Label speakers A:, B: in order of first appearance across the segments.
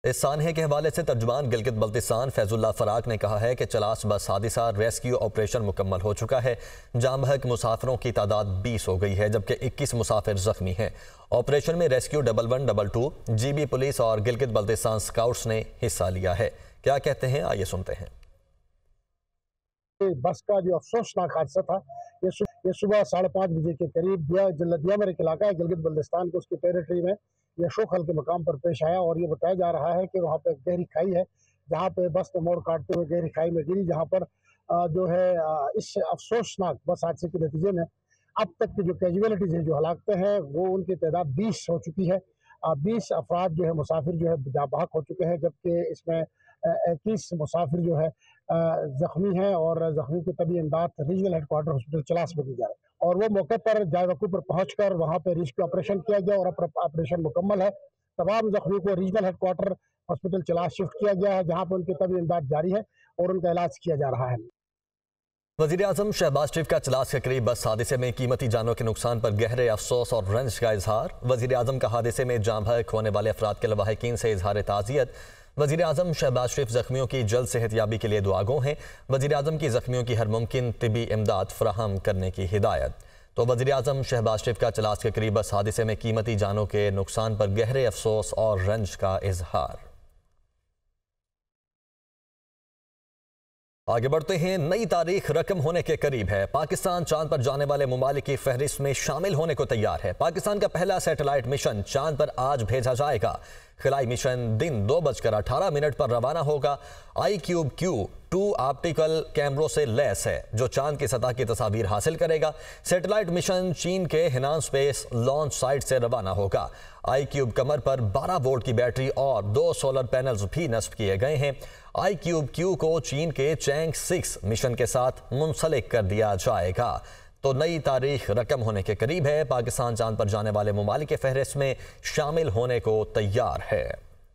A: सानहे के हवाले से तर्जुमान गिलगित बल्तिस्तान फैजुल्लाह फराक ने कहा है कि चलास बस हादिसा रेस्क्यू ऑपरेशन मुकम्मल हो चुका है। जाम बहक मुसाफिरों की तादाद 20 हो गई है, जबकि 21 मुसाफिर जख्मी हैं। ऑपरेशन में रेस्क्यू 1112 GB पुलिस और गिलगित बल्तिस्तान स्काउट्स ने हिस्सा लिया है। क्या कहते हैं, आइए सुनते हैं।
B: बस का जो अफसोसनाक हादसा था ये सुबह 5:30 बजे के करीब दियामर एक इलाका है गिलगित बल्तिस्तान के, उसकी टेरिटरी में यह शोखल के मकाम पर पेश आया और ये बताया जा रहा है कि वहाँ पे गहरी खाई है, जहाँ पे बस ने मोड़ काटते हुए गहरी खाई में गिरी, जहाँ पर जो है इस अफसोसनाक बस हादसे के नतीजे में अब तक की जो कैजुअलिटीज हैं, जो हलाकतें हैं, वो उनकी तादाद 20 हो चुकी है। 20 अफराद जो है मुसाफिर जो है जाबाक हो चुके हैं, जबकि इसमें 21 मुसाफिर जो है जख्मी हैं और जख्मी को तभी इमदाद रीजनल हेडक्वार्टर हॉस्पिटल चलास में दी जा रही है। और वो मौके पर जाए वकूफ पर पहुंचकर वहां पर रेस्क्यू ऑपरेशन किया गया और ऑपरेशन मुकम्मल है। तमाम जख्मी को regional headquarter hospital Chilas shift किया गया है, जहां पर उनकी तभी इमदाद जारी है और उनका इलाज किया जा रहा है।
A: वज़ीर-ए-आज़म शहबाज शरीफ का चलास के करीब बस हादसे में कीमती जानों के नुकसान पर गहरे अफसोस और रंज का इजहार। वज़ीर-ए-आज़म का हादसे में जाम बहक होने वाले अफराद के लवाहिकीन से इजहार ताज़ियत। वज़ीर-ए-आज़म शहबाज शरीफ जख्मियों की जल्द सेहतयाबी के लिए दुआगो हैं। वज़ीर-ए-आज़म की जख्मियों की हर मुमकिन तिबी इमदाद फराहम करने की हिदायत। तो वज़ीर-ए-आज़म शहबाज शरीफ का चलास के करीब बस हादसे में कीमती जानों के नुकसान पर गहरे अफसोस और रंज का इजहार। आगे बढ़ते हैं। नई तारीख रकम होने के करीब है। पाकिस्तान चांद पर जाने वाले ममालिक की फहरिस्त में शामिल होने को तैयार है। पाकिस्तान का पहला सैटेलाइट मिशन चांद पर आज भेजा जाएगा। खिलाई मिशन दिन 2:18 पर रवाना होगा। ICube-Q2 ऑप्टिकल कैमरों से लैस है, जो चांद की सतह की तस्वीर हासिल करेगा। सैटेलाइट मिशन चीन के हेनान स्पेस लॉन्च साइट से रवाना होगा। ICube कमर पर 12 वोल्ट की बैटरी और 2 सोलर पैनल्स भी नस्ब किए गए हैं। ICube-Q को चीन के चैंग 6 मिशन के साथ मुंसलिक कर दिया जाएगा। तो नई तारीख रकम होने के करीब है। पाकिस्तान चांद पर जाने वाले ममालिक के फहरिस्त में शामिल होने को तैयार है।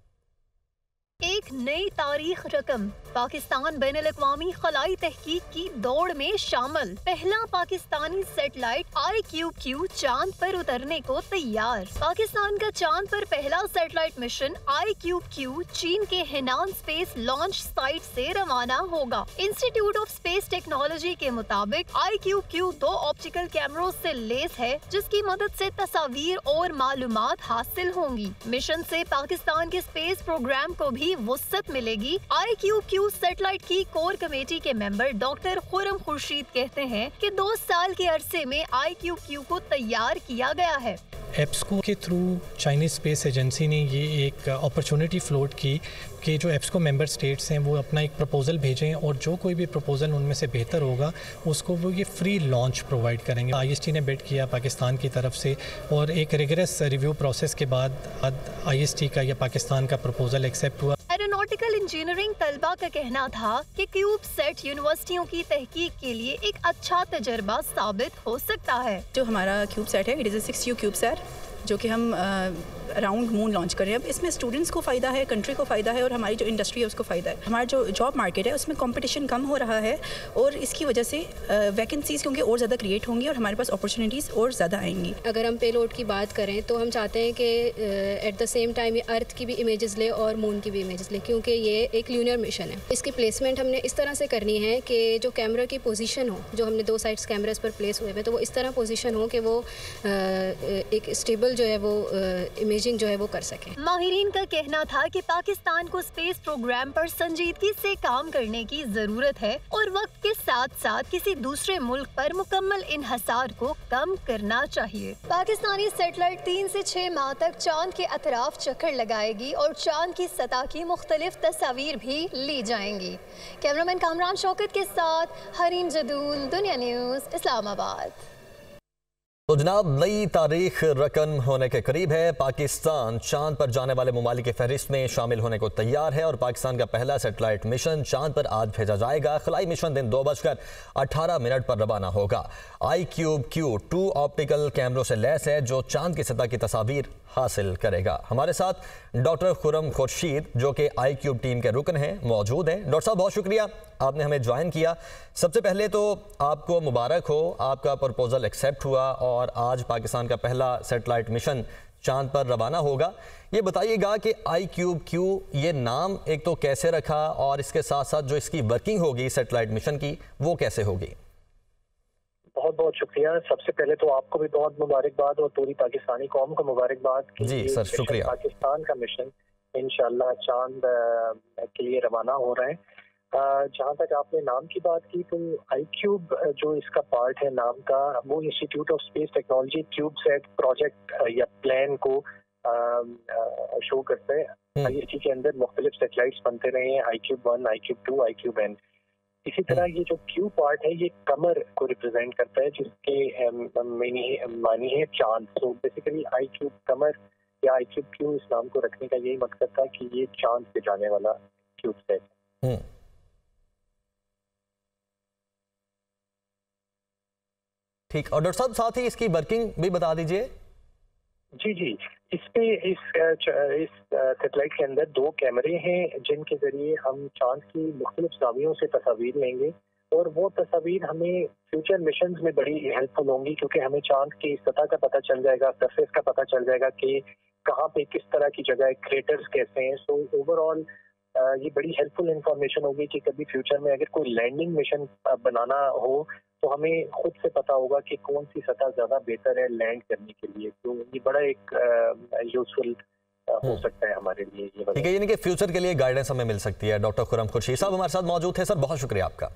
C: एक नई तारीख रकम। पाकिस्तान बैनुल-अक़वामी खलाई तहकीक की दौड़ में शामिल। पहला पाकिस्तानी सैटेलाइट ICube-Q चांद पर उतरने को तैयार। पाकिस्तान का चांद पर पहला सैटेलाइट मिशन ICube-Q चीन के हेनान स्पेस लॉन्च साइट से रवाना होगा। इंस्टीट्यूट ऑफ स्पेस टेक्नोलॉजी के मुताबिक ICube-Q 2 ऑप्टिकल कैमरों से लैस है, जिसकी मदद से तस्वीर और मालूमात हासिल होंगी। मिशन से पाकिस्तान के स्पेस प्रोग्राम को भी वुसअत मिलेगी। ICube-Q सैटेलाइट की कोर कमेटी के मेंबर डॉक्टर खुरम खुर्शीद कहते हैं कि 2 साल के अरसे में ICube-Q को तैयार किया गया है।
D: एप्सको के थ्रू चाइनीज़ स्पेस एजेंसी ने ये एक अपॉर्चुनिटी फ्लोट की कि जो एप्सको मेंबर स्टेट्स हैं वो अपना एक प्रपोज़ल भेजें और जो कोई भी प्रपोज़ल उनमें से बेहतर होगा उसको वो ये फ्री लॉन्च प्रोवाइड करेंगे। IST ने बिड किया पाकिस्तान की तरफ से और एक रिगरस रिव्यू प्रोसेस के बाद IST का या पाकिस्तान का प्रपोज़ल एक्सेप्ट हुआ।
C: एरोनॉटिकल इंजीनियरिंग तलबा का कहना था कि क्यूबसेट यूनिवर्सिटियों की तहकीक के लिए एक अच्छा तजर्बा साबित हो सकता है।
E: जो हमारा क्यूबसेट है, इट इज़ अ 6U क्यूबसेट, जो कि हम अराउंड मून लॉन्च कर रहे हैं। अब इसमें स्टूडेंट्स को फ़ायदा है, कंट्री को फ़ायदा है और हमारी जो इंडस्ट्री है उसको फ़ायदा है। हमारा जो जॉब मार्केट है उसमें कंपटीशन कम हो रहा है और इसकी वजह से वैकेंसीज़ क्योंकि और ज़्यादा क्रिएट होंगी और हमारे पास अपॉर्चुनिटीज़ और ज़्यादा आएंगी।
F: अगर हम पेलोड की बात करें तो हम चाहते हैं कि एट द सेम टाइम ये अर्थ की भी इमेजेस ले और मून की भी इमेजेस ले, क्योंकि ये एक ल्यूनर मिशन है। इसकी प्लेसमेंट हमने इस तरह से करनी है कि जो कैमरा की पोजीशन हो, जो हमने 2 साइड्स कैमरास पर प्लेस हुए हैं, तो वो इस तरह पोजीशन हो कि वो एक स्टेबल जो है वो इमेजिंग जो है वो कर सके।
C: माहिरीन का कहना था कि पाकिस्तान को स्पेस प्रोग्राम पर संजीदगी से काम करने की जरूरत है और वक्त के साथ साथ किसी दूसरे मुल्क पर मुकम्मल इन्हसार को कम करना चाहिए। पाकिस्तानी सैटेलाइट 3 से 6 माह तक चांद के अतराफ चक्कर लगाएगी और चांद की सतह की मुख्तलिफ तस्वीर भी ली जाएंगी। कैमरामैन कामरान शौकत के साथ हरीम जदून, दुनिया न्यूज़, इस्लामाबाद।
A: तो जनाब, नई तारीख रकम होने के करीब है। पाकिस्तान चांद पर जाने वाले ममालिक की फहरिस्त में शामिल होने को तैयार है और पाकिस्तान का पहला सैटेलाइट मिशन चांद पर आज भेजा जाएगा। खिलाई मिशन दिन 2:18 पर रवाना होगा। ICube-Q 2 ऑप्टिकल कैमरों से लैस है, जो चांद की सतह की तस्वीर हासिल करेगा। हमारे साथ डॉक्टर खुरम खुर्शीद, जो कि ICube टीम के रुकन हैं, मौजूद हैं। डॉक्टर साहब, बहुत शुक्रिया, आपने हमें ज्वाइन किया। सबसे पहले तो आपको मुबारक हो, आपका प्रपोजल एक्सेप्ट हुआ और आज पाकिस्तान का पहला सैटेलाइट मिशन चांद पर रवाना होगा। ये बताइएगा कि iCubeQ ये नाम एक तो कैसे रखा और इसके साथ साथ जो इसकी वर्किंग होगी सैटेलाइट मिशन की वो कैसे होगी?
G: बहुत बहुत शुक्रिया। सबसे पहले तो आपको भी बहुत मुबारकबाद और पूरी पाकिस्तानी कौम को मुबारकबाद कि
A: जी सर, शुक्रिया।
G: पाकिस्तान का मिशन इंशाल्लाह चांद के लिए रवाना हो रहा है। जहाँ तक आपने नाम की बात की तो iCube जो इसका पार्ट है नाम का, वो institute of space technology CubeSat project या प्लान को शो करता है। IST के अंदर मुख्तलिफ सैटेलाइट्स बनते रहे हैं, iCube-1, iCube-2, iCube-N। इसी तरह ये जो क्यू पार्ट है ये कमर को रिप्रेजेंट करता है, जिसके मानी है चांद। तो बेसिकली iCube कमर या iCubeQ इस नाम को रखने का यही मकसद था कि ये चांद पे जाने वाला क्यूबसैट है।
A: ठीक, और डॉक्टर साहब साथ ही इसकी वर्किंग भी बता दीजिए।
G: जी, इस सैटेलाइट के अंदर 2 कैमरे हैं जिनके जरिए हम चांद की मुख्तलिफ ज़ावियों से तस्वीर लेंगे और वो तस्वीर हमें फ्यूचर मिशंस में बड़ी हेल्पफुल होंगी, क्योंकि हमें चांद की सतह का पता चल जाएगा, सरफेस का पता चल जाएगा कि कहाँ पे किस तरह की जगह है, क्रेटर्स कैसे हैं। सो ओवरऑल ये बड़ी हेल्पफुल इंफॉर्मेशन होगी कि कभी फ्यूचर में अगर कोई लैंडिंग मिशन बनाना हो तो हमें खुद से पता होगा कि कौन सी सतह ज्यादा बेहतर है लैंड करने के लिए। तो ये बड़ा एक यूजफुल हो सकता है हमारे लिए।
A: ठीक है, यानी कि फ्यूचर के लिए गाइडेंस हमें मिल सकती है। डॉक्टर खुर्रम खुर्शीद साहब हमारे साथ मौजूद थे। सर बहुत शुक्रिया आपका।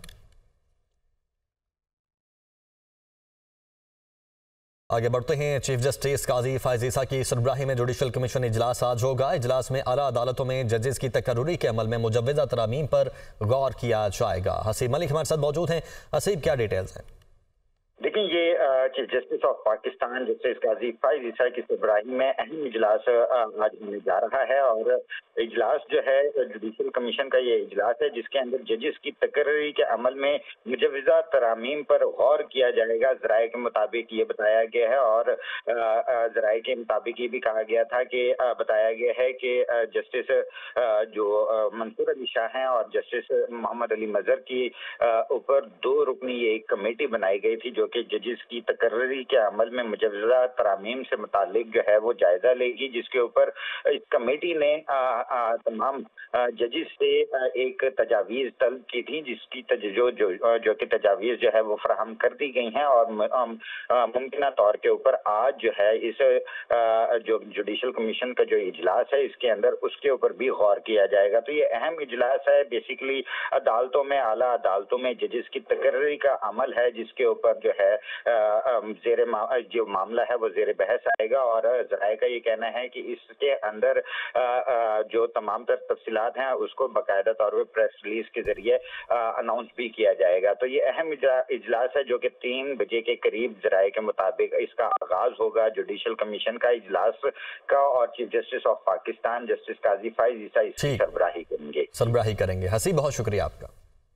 A: आगे बढ़ते हैं। चीफ जस्टिस काजी फायज ईसा की सरबराही में जुडिशल कमीशन इजलास आज होगा। इजलास में आला अदालतों में जजेस की तकर्रुरी के अमल में मुजव्वज़ा तरामीम पर गौर किया जाएगा। हसीब मलिक हमारे साथ मौजूद हैं। हसीब, क्या डिटेल्स हैं?
H: देखिए, ये chief justice of Pakistan justice Qazi Faez Isa की सरबराही में अहम इजलास आज होने जा रहा है और इजलास जो है जुडिशल कमीशन का ये इजलास है जिसके अंदर जजेस की तकर्री के अमल में मुजव्वज़ा तरामीम पर गौर किया जाएगा। ज़राए के मुताबिक ये बताया गया है और ज़राए के मुताबिक ये भी कहा गया था कि बताया गया है कि जस्टिस जो मंसूर अली शाह हैं और जस्टिस मोहम्मद अली मजहर की ऊपर 2 रुकनी ये एक कमेटी बनाई गई थी जो कि जजेस की तकर्री के अमल में मुजव्वज़ा तरामीम से मुतालिक जो है वो जायजा लेगी, जिसके ऊपर इस कमेटी ने तमाम जजेस से एक तजावीज़ तलब की थी, जिसकी जो कि तजावीज़ जो है वो फराहम कर दी गई हैं और मुमकिन तौर के ऊपर आज जो है इस जो जुडिशल कमीशन का जो इजलास है इसके अंदर उसके ऊपर भी गौर किया जाएगा। तो ये अहम इजलास है। बेसिकली अदालतों में, आला अदालतों में जजेस की तकर्री का अमल है जिसके ऊपर जो है जो मामला है वो ज़ेर बहस आएगा और ज़राए का ये कहना है कि इसके अंदर जो तमाम तर तफसीलात हैं उसको बाकायदा तौर पर प्रेस रिलीज के जरिए अनाउंस भी किया जाएगा। तो ये अहम इजलास है जो कि 3 बजे के करीब ज़राए के मुताबिक इसका आगाज होगा जुडिशल कमीशन का इजलास का और chief justice of Pakistan justice Qazi Faez Isa इसकी सरबराही करेंगे।
A: हसीब, बहुत शुक्रिया आपका।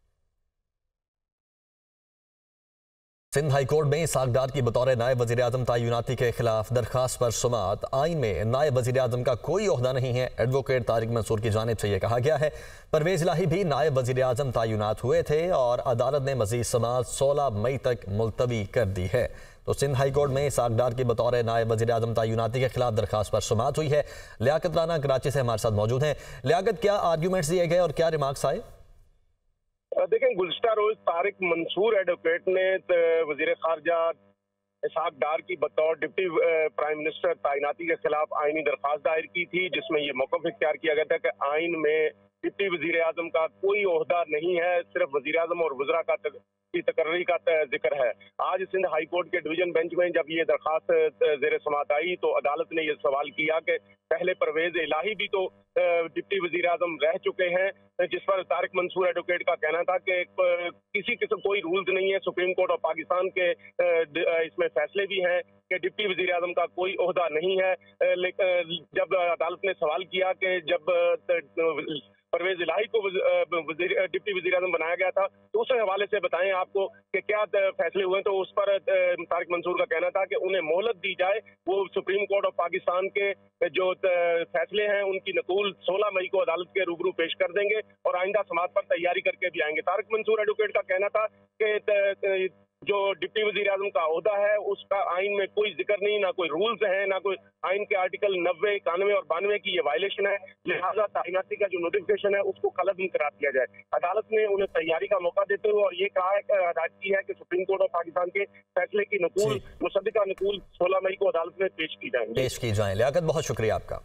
A: सिंध हाई कोर्ट में इसहाक डार की बतौर नायब वज़ीर आज़म तैनाती के खिलाफ दरखास्त पर सुमात। आइन में नायब वज़ीर आज़म का कोई ओहदा नहीं है, एडवोकेट तारिक मंसूर की जानिब से यह कहा गया है। परवेज इलाही भी नायब वज़ीर आज़म तैनात हुए थे और अदालत ने मज़ीद समात 16 मई तक मुलतवी कर दी है। तो सिंध हाई कोर्ट में इसहाक डार की बतौर नायब वज़ीर आज़म तैनाती के खिलाफ दरखास्त पर सुमात हुई है। लियाकत राना कराची से हमारे साथ मौजूद हैं। लियाकत, क्या आर्ग्यूमेंट्स दिए गए और क्या रिमार्क्स आए?
I: देखें, गुज़िश्ता रोज तारिक मंसूर एडवोकेट ने वज़ीर ख़ारजा इसहाक डार की बतौर डिप्टी प्राइम मिनिस्टर तैनाती के खिलाफ आईनी दरख्वास्त दायर की थी, जिसमें यह मौक़िफ़ इख्तियार किया गया था कि आइन में डिप्टी वज़ीर आज़म का कोई ओहदा नहीं है, सिर्फ वज़ीर आज़म और वज़रा की तकर्री का जिक्र है। आज सिंध हाई कोर्ट के डिवीजन बेंच में जब ये दरख्वास्त ज़ेर समात आई तो अदालत ने यह सवाल किया कि पहले परवेज इलाही भी तो डिप्टी वज़ीर आज़म रह चुके हैं, जिस पर तारिक मंसूर एडवोकेट का कहना था कि किसी किस्म कोई रूल्स नहीं है। सुप्रीम कोर्ट ऑफ पाकिस्तान के इसमें फैसले भी हैं कि डिप्टी वज़ीर आज़म का कोई ओहदा नहीं है। जब अदालत ने सवाल किया कि जब परवेज इलाही को डिप्टी वज़ीर आज़म बनाया गया था तो उस हवाले से बताएं आपको कि क्या फैसले हुए, तो उस पर तारिक मंसूर का कहना था कि उन्हें मोहलत दी जाए, वो सुप्रीम कोर्ट ऑफ पाकिस्तान के जो फैसले हैं उनकी नकूल 16 मई को अदालत के रूबरू पेश कर देंगे और आइंदा समात पर तैयारी करके भी आएंगे। तारिक मंसूर एडवोकेट का कहना था कि जो डिप्टी वजीर आजम का ओहदा है उसका आइन में कोई जिक्र नहीं, ना कोई रूल्स है, ना कोई आइन के आर्टिकल 90, 91 और 92 की ये वायलेशन है। लिहाजा तैनाती का जो नोटिफिकेशन है उसको कलअदम करार दिया जाए। अदालत ने उन्हें तैयारी का मौका देते हुए और ये कहा है, हदायत की है कि सुप्रीम कोर्ट ऑफ पाकिस्तान के फैसले की नकूल मुसद्दिका नकूल 16 मई को अदालत में पेश की जाए।
A: लियाकत, बहुत शुक्रिया आपका।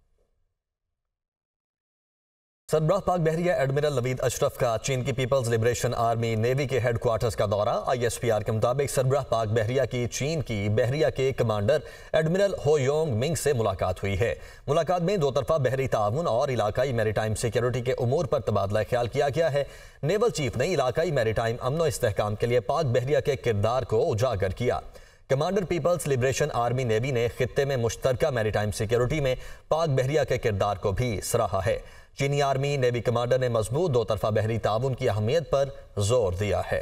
A: सरबराह पाक बहरिया एडमिरल नवीद अशरफ का चीन की पीपल्स लिबरेशन आर्मी नेवी के हेडक्वार्टर्स का दौरा। ISPR के मुताबिक सरबराह पाक बहरिया की चीन की बहरिया के commander admiral Ho Yong Ming से मुलाकात हुई है। मुलाकात में दो तरफा बहरी ताउन और इलाकाई मैरीटाइम सिक्योरिटी के उमूर पर तबादला ख्याल किया गया है। नेवल चीफ ने इलाकाई मैरीटाइम अमन व इस्तेहकाम के लिए पाक बहरिया के किरदार को उजागर किया। Commander people's liberation army navy ने खित्ते में मुश्तरका मैरीटाइम सिक्योरिटी में पाक बहरिया के किरदार को भी सराहा है। चीनी आर्मी नेवी कमांडर ने मजबूत दो तरफा बहरी ताउन की अहमियत पर जोर दिया है।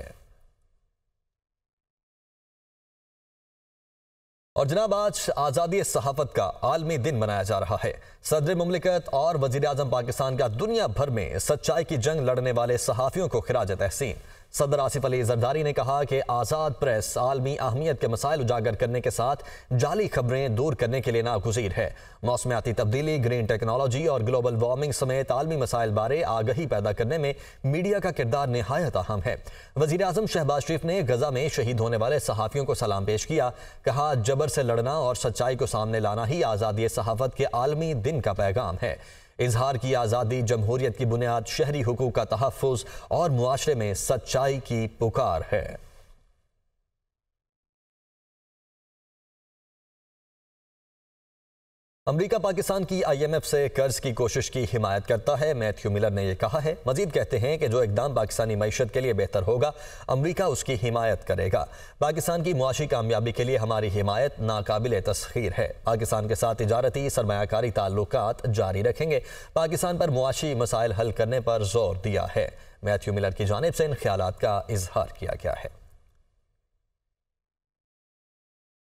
A: और जनाब, आज आज़ादी सहाफ़त का आलमी दिन मनाया जा रहा है। सदर मुमलिकत और वज़ीर आज़म पाकिस्तान का दुनिया भर में सच्चाई की जंग लड़ने वाले सहाफ़ियों को खिराज तहसीन। सदर आसिफ अली जरदारी ने कहा कि आज़ाद प्रेस आलमी अहमियत के मसाइल उजागर करने के साथ जाली खबरें दूर करने के लिए नागुज़ीर है। मौसमियाती तब्दीली, ग्रीन टेक्नोलॉजी और ग्लोबल वार्मिंग समेत आलमी मसाइल बारे आगही पैदा करने में मीडिया का किरदार निहायत अहम है। वज़ीर आज़म शहबाज शरीफ ने गजा में शहीद होने वाले सहाफ़ियों को सलाम पेश किया। कहा, जबर से लड़ना और सच्चाई को सामने लाना ही आज़ादी सहाफ़त के आलमी दिन का पैगाम है। इजहार की आज़ादी, जमहूरियत की बुनियाद, शहरी हुकूक का तहफ़्फ़ुज़ और मुआशरे में सच्चाई की पुकार है। अमरीका पाकिस्तान की IMF से कर्ज की कोशिश की हिमायत करता है, मैथ्यू मिलर ने यह कहा है। मजीद कहते हैं कि जो इकदाम पाकिस्तानी मईशत के लिए बेहतर होगा, अमरीका उसकी हिमायत करेगा। पाकिस्तान की मुआशी कामयाबी के लिए हमारी हिमायत नाकाबिल तस्खीर है। पाकिस्तान के साथ तिजारती सरमायाकारी ताल्लुकात जारी रखेंगे। पाकिस्तान पर मुआशी मसाइल हल करने पर जोर दिया है। मैथ्यू मिलर की जानिब से इन ख्यालात का इजहार किया गया है।